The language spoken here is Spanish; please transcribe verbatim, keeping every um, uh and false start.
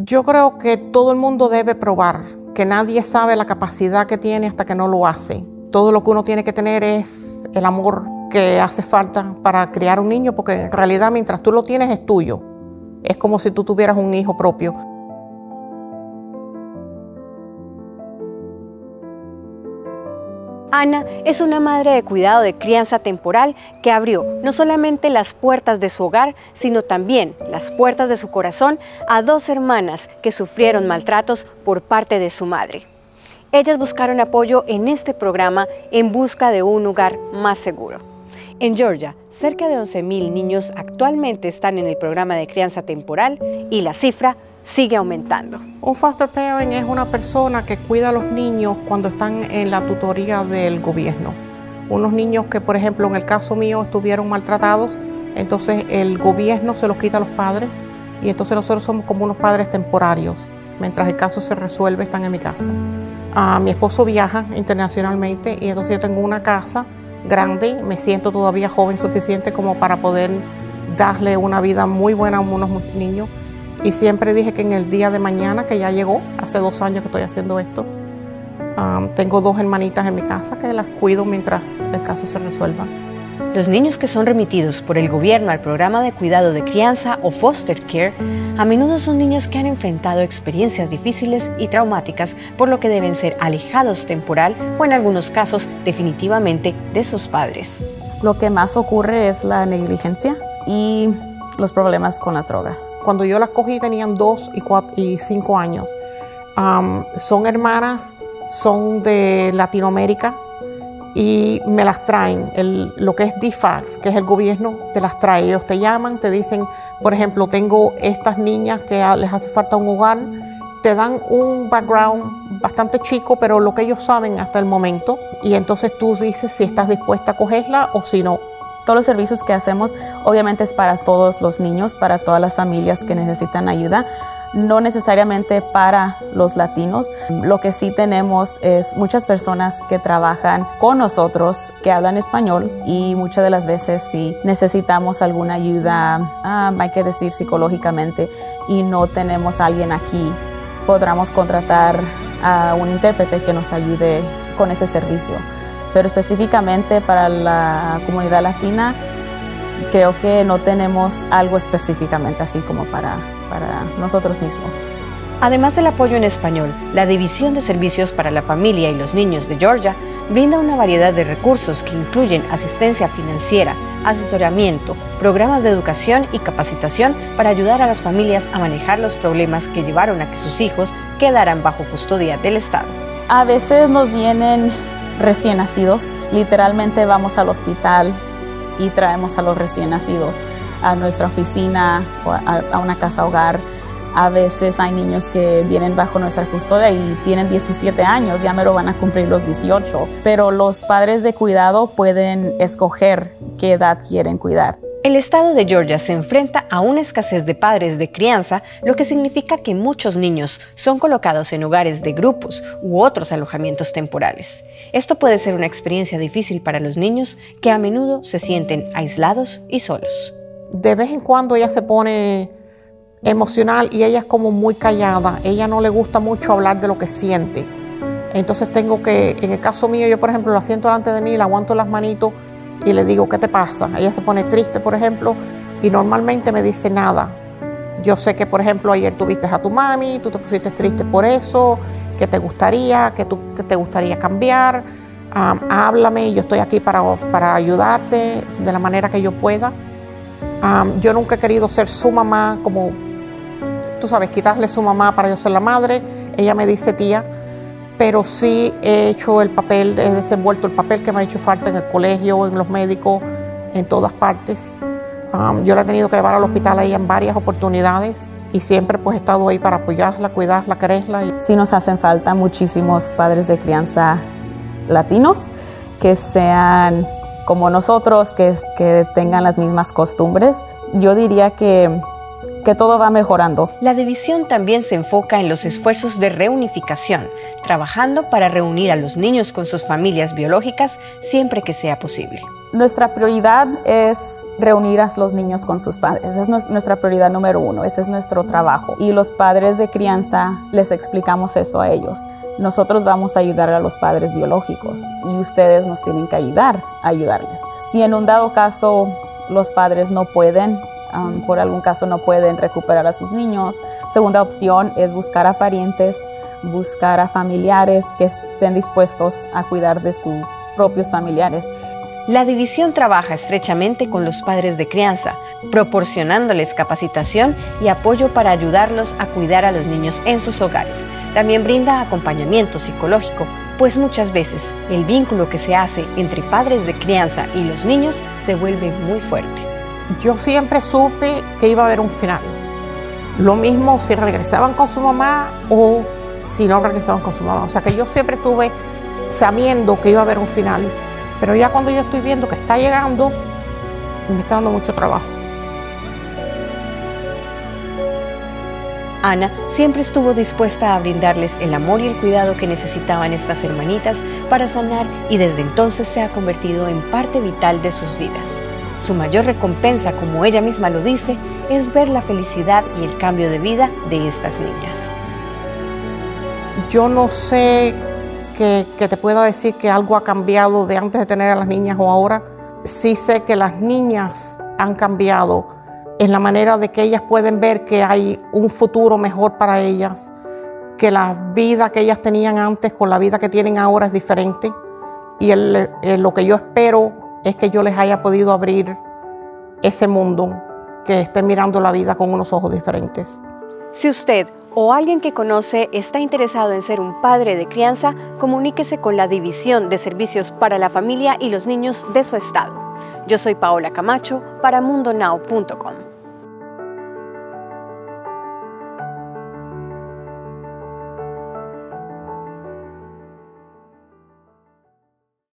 Yo creo que todo el mundo debe probar, que nadie sabe la capacidad que tiene hasta que no lo hace. Todo lo que uno tiene que tener es el amor que hace falta para criar un niño, porque en realidad mientras tú lo tienes es tuyo. Es como si tú tuvieras un hijo propio. Ana es una madre de cuidado de crianza temporal que abrió no solamente las puertas de su hogar, sino también las puertas de su corazón a dos hermanas que sufrieron maltratos por parte de su madre. Ellas buscaron apoyo en este programa en busca de un hogar más seguro. En Georgia, cerca de once mil niños actualmente están en el programa de crianza temporal y la cifra sigue aumentando. Un foster parent es una persona que cuida a los niños cuando están en la tutoría del gobierno. Unos niños que, por ejemplo, en el caso mío estuvieron maltratados, entonces el gobierno se los quita a los padres y entonces nosotros somos como unos padres temporarios. Mientras el caso se resuelve, están en mi casa. Uh, mi esposo viaja internacionalmente y entonces yo tengo una casa grande, me siento todavía joven suficiente como para poder darle una vida muy buena a unos niños. Y siempre dije que en el día de mañana, que ya llegó, hace dos años que estoy haciendo esto, um, tengo dos hermanitas en mi casa que las cuido mientras el caso se resuelva. Los niños que son remitidos por el gobierno al programa de cuidado de crianza o foster care, a menudo son niños que han enfrentado experiencias difíciles y traumáticas, por lo que deben ser alejados temporal o en algunos casos definitivamente de sus padres. Lo que más ocurre es la negligencia y los problemas con las drogas. Cuando yo las cogí tenían dos y, cuatro, y cinco años. Um, son hermanas, son de Latinoamérica y me las traen. El, lo que es D F A C S, que es el gobierno, te las trae. Ellos te llaman, te dicen, por ejemplo, tengo estas niñas que les hace falta un hogar. Te dan un background bastante chico, pero lo que ellos saben hasta el momento. Y entonces tú dices si estás dispuesta a cogerla o si no. Todos los servicios que hacemos obviamente es para todos los niños, para todas las familias que necesitan ayuda, no necesariamente para los latinos. Lo que sí tenemos es muchas personas que trabajan con nosotros que hablan español y muchas de las veces si necesitamos alguna ayuda, um, hay que decir psicológicamente, y no tenemos a alguien aquí, podremos contratar a un intérprete que nos ayude con ese servicio. Pero específicamente para la comunidad latina, creo que no tenemos algo específicamente así como para, para nosotros mismos. Además del apoyo en español, la División de Servicios para la Familia y los Niños de Georgia brinda una variedad de recursos que incluyen asistencia financiera, asesoramiento, programas de educación y capacitación para ayudar a las familias a manejar los problemas que llevaron a que sus hijos quedaran bajo custodia del Estado. A veces nos vienen recién nacidos. Literalmente vamos al hospital y traemos a los recién nacidos a nuestra oficina o a, a una casa hogar. A veces hay niños que vienen bajo nuestra custodia y tienen diecisiete años, ya me lo van a cumplir los dieciocho. Pero los padres de cuidado pueden escoger qué edad quieren cuidar. El estado de Georgia se enfrenta a una escasez de padres de crianza, lo que significa que muchos niños son colocados en hogares de grupos u otros alojamientos temporales. Esto puede ser una experiencia difícil para los niños que a menudo se sienten aislados y solos. De vez en cuando ella se pone emocional y ella es como muy callada. Ella no le gusta mucho hablar de lo que siente. Entonces tengo que, en el caso mío, yo por ejemplo la siento delante de mí, la aguanto las manitos y le digo, ¿qué te pasa? Ella se pone triste, por ejemplo, y normalmente me dice nada. Yo sé que, por ejemplo, ayer tuviste a tu mami, tú te pusiste triste por eso, que te gustaría, que, tú, que te gustaría cambiar. Um, háblame, yo estoy aquí para, para ayudarte de la manera que yo pueda. Um, yo nunca he querido ser su mamá, como, tú sabes, quitarle su mamá para yo ser la madre. Ella me dice tía. Pero sí he hecho el papel, he desenvuelto el papel que me ha hecho falta en el colegio, en los médicos, en todas partes. Um, yo la he tenido que llevar al hospital a ella en varias oportunidades y siempre pues he estado ahí para apoyarla, cuidarla, quererla. Sí nos hacen falta muchísimos padres de crianza latinos que sean como nosotros, que, que tengan las mismas costumbres. Yo diría que que todo va mejorando. La división también se enfoca en los esfuerzos de reunificación, trabajando para reunir a los niños con sus familias biológicas siempre que sea posible. Nuestra prioridad es reunir a los niños con sus padres. Esa es nuestra prioridad número uno, ese es nuestro trabajo. Y los padres de crianza les explicamos eso a ellos. Nosotros vamos a ayudar a los padres biológicos y ustedes nos tienen que ayudar a ayudarles. Si en un dado caso los padres no pueden, um, por algún caso no pueden recuperar a sus niños, segunda opción es buscar a parientes, buscar a familiares que estén dispuestos a cuidar de sus propios familiares. La división trabaja estrechamente con los padres de crianza, proporcionándoles capacitación y apoyo para ayudarlos a cuidar a los niños en sus hogares. También brinda acompañamiento psicológico, pues muchas veces el vínculo que se hace entre padres de crianza y los niños se vuelve muy fuerte. Yo siempre supe que iba a haber un final. Lo mismo si regresaban con su mamá o si no regresaban con su mamá. O sea que yo siempre estuve sabiendo que iba a haber un final. Pero ya cuando yo estoy viendo que está llegando, me está dando mucho trabajo. Ana siempre estuvo dispuesta a brindarles el amor y el cuidado que necesitaban estas hermanitas para sanar y desde entonces se ha convertido en parte vital de sus vidas. Su mayor recompensa, como ella misma lo dice, es ver la felicidad y el cambio de vida de estas niñas. Yo no sé Que, que te pueda decir que algo ha cambiado de antes de tener a las niñas o ahora. Sí sé que las niñas han cambiado en la manera de que ellas pueden ver que hay un futuro mejor para ellas, que la vida que ellas tenían antes con la vida que tienen ahora es diferente. Y el, el, lo que yo espero es que yo les haya podido abrir ese mundo, que estén mirando la vida con unos ojos diferentes. Si usted o alguien que conoce está interesado en ser un padre de crianza, comuníquese con la División de Servicios para la Familia y los Niños de su estado. Yo soy Paola Camacho para mundo now punto com.